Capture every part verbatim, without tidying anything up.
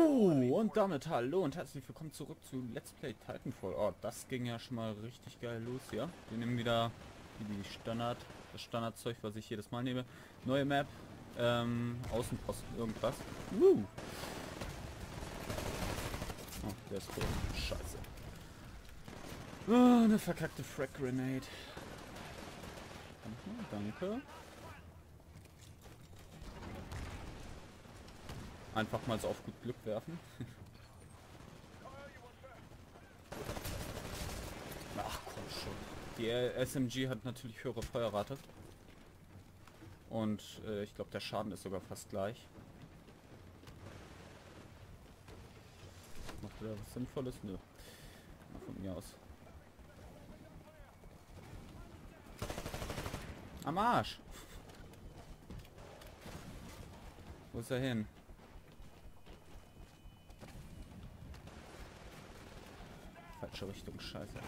So, und damit hallo und herzlich willkommen zurück zu Let's Play Titanfall. Oh, das ging ja schon mal richtig geil los hier. Wir nehmen wieder die Standard, das Standardzeug, was ich jedes Mal nehme. Neue Map, ähm, Außenposten, irgendwas. Uh. Oh, der ist tot. Scheiße. Oh, eine verkackte Frag Grenade. Danke, danke. Einfach mal so auf gut Glück werfen. Ach komm schon. Die S M G hat natürlich höhere Feuerrate. Und äh, ich glaube, der Schaden ist sogar fast gleich. Macht er was Sinnvolles? Nö. Na, von mir aus. Am Arsch! Wo ist er hin? Falsche Richtung, scheiße.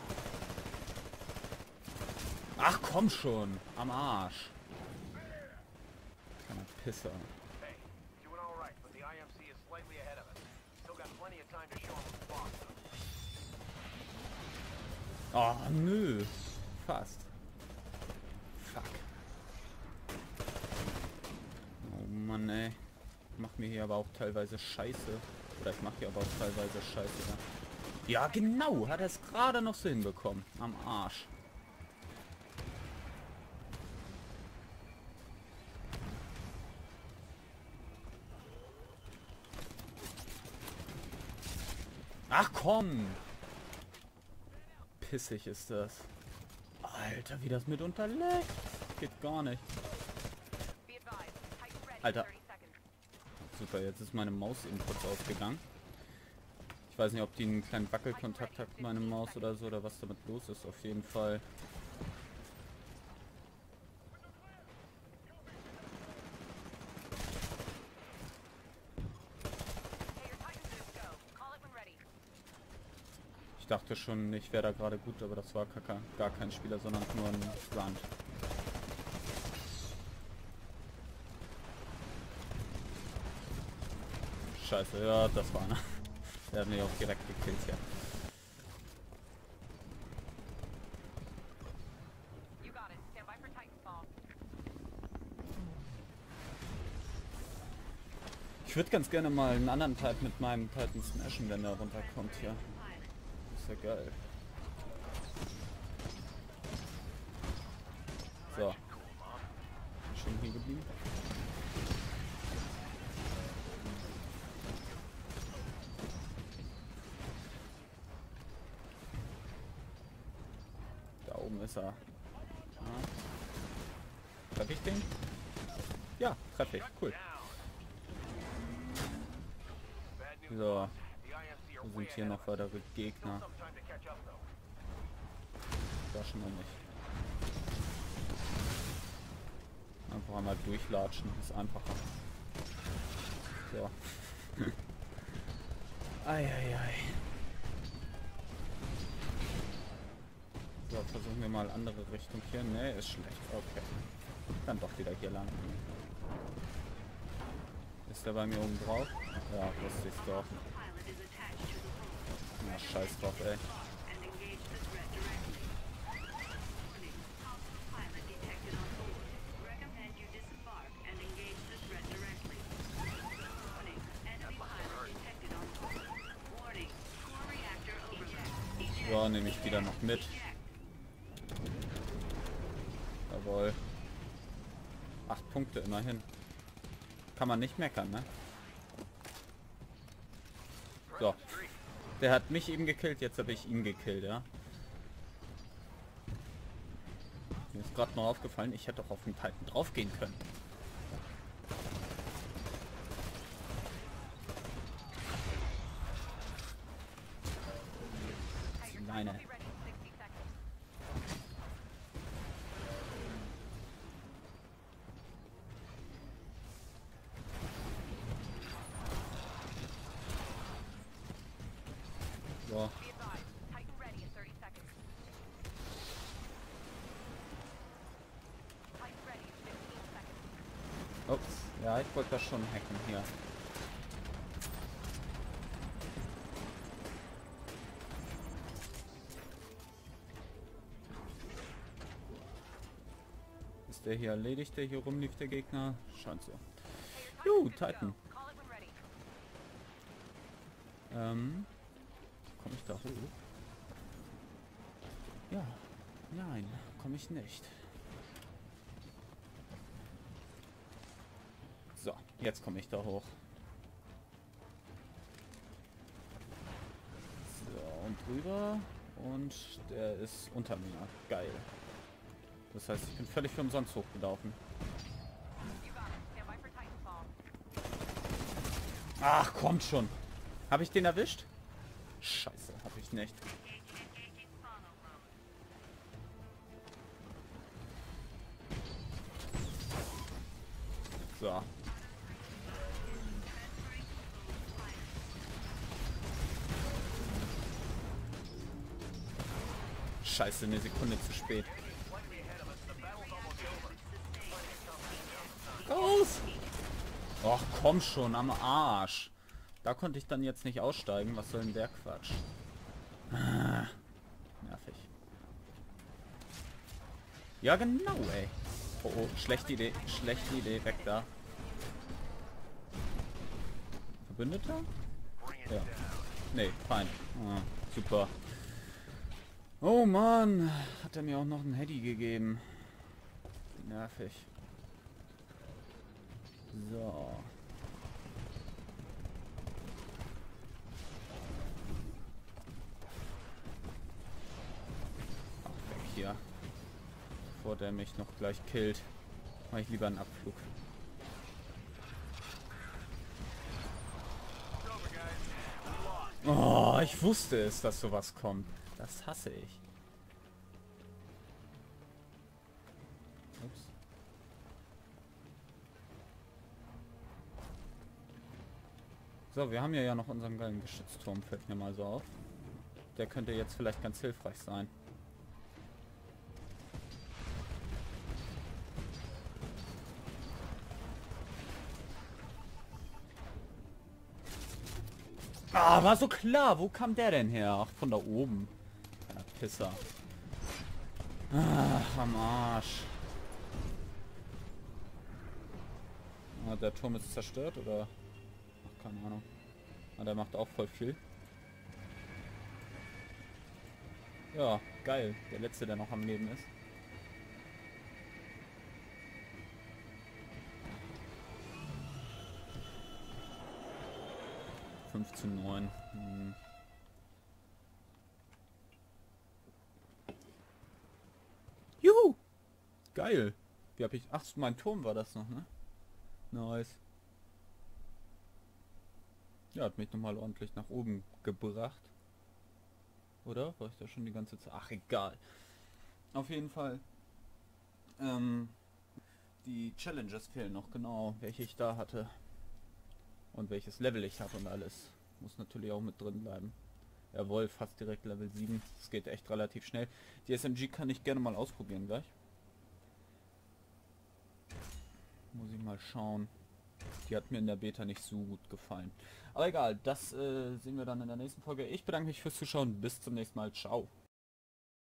Ach komm schon! Am Arsch! Kleiner Pisser. Oh nö! Fast. Fuck. Oh Mann ey. Ich mach mir hier aber auch teilweise Scheiße. Oder ich mach hier aber auch teilweise Scheiße. Ja, ja genau! Hat er es gerade noch so hinbekommen. Am Arsch. Ach komm! Pissig ist das. Alter, wie das mitunter leckt. Geht gar nicht. Alter. Super, jetzt ist meine Maus eben kurz ausgegangen. Ich weiß nicht, ob die einen kleinen Wackelkontakt hat, meine Maus oder so, oder was damit los ist. Auf jeden Fall. Ich dachte schon, ich wäre da gerade gut, aber das war gar, gar kein Spieler, sondern nur ein Grunt. Scheiße, ja, das war einer. Der hat mich auch direkt gekillt hier. Ich würde ganz gerne mal einen anderen Type mit meinem Titan smashen, wenn der runterkommt hier. Ist ja geil. So. Schön hier geblieben. Da oben ist er. Ja. Treff ich den? Ja, treffe ich. Cool. So. Wo sind hier noch weitere Gegner? Da schon noch nicht. Einfach einmal durchlatschen, ist einfacher. So. Eieiei. So, versuchen wir mal andere Richtung hier. Ne, ist schlecht. Okay. Dann doch wieder hier lang. Ist der bei mir oben drauf? Ja, wusste ich's doch. Na, scheiß drauf, ey. So, nehme ich wieder noch mit. Jawohl. Acht Punkte immerhin. Kann man nicht meckern, ne? So. Der hat mich eben gekillt, jetzt habe ich ihn gekillt, ja? Mir ist gerade noch aufgefallen, ich hätte auch auf den Titan draufgehen können. Nein. So. Ups, ja, ich wollte das schon hacken hier. Ist der hier erledigt, der hier rumlief, der Gegner? Scheint so. Juhu, Titan. Ähm, komme ich da hoch? Ja, nein, komme ich nicht. So, jetzt komme ich da hoch. So, und drüber. Und der ist unter mir. Geil. Das heißt, ich bin völlig für umsonst hochgelaufen. Ach, kommt schon. Habe ich den erwischt? Scheiße, habe ich nicht. So. Scheiße, eine Sekunde zu spät. Raus! Och, komm schon, am Arsch. Da konnte ich dann jetzt nicht aussteigen. Was soll denn der Quatsch? Ah, nervig. Ja, genau, ey. Oh, oh, schlechte Idee. Schlechte Idee. Weg da. Verbündeter? Ja. Nee, Feind. Ah, super. Oh Mann. Hat er mir auch noch einen Heady gegeben. Nervig. So. Ach, weg hier. Bevor der mich noch gleich killt, mache ich lieber einen Abflug. Oh, ich wusste es, dass sowas kommt. Das hasse ich. Ups. So, wir haben ja ja noch unseren geilen Geschützturm, fällt mir mal so auf. Der könnte jetzt vielleicht ganz hilfreich sein. Ah, war so klar. Wo kam der denn her? Ach, von da oben. Ja, Pisser. Ach, am Arsch. Ah, der Turm ist zerstört, oder? Ach, keine Ahnung. Ah, der macht auch voll viel. Ja, geil. Der letzte, der noch am Leben ist. fünf zu neun. Hm. Juhu! Geil. Wie hab ich... Ach, mein Turm war das noch, ne? Nice. Ja, hat mich nochmal ordentlich nach oben gebracht. Oder? War ich da schon die ganze Zeit? Ach, egal. Auf jeden Fall. Ähm, die Challenges fehlen noch genau, welche ich da hatte. Und welches Level ich habe und alles. Muss natürlich auch mit drin bleiben. Jawohl, fast direkt Level sieben. Das geht echt relativ schnell. Die S M G kann ich gerne mal ausprobieren gleich. Muss ich mal schauen. Die hat mir in der Beta nicht so gut gefallen. Aber egal, das äh, sehen wir dann in der nächsten Folge. Ich bedanke mich fürs Zuschauen. Bis zum nächsten Mal. Ciao.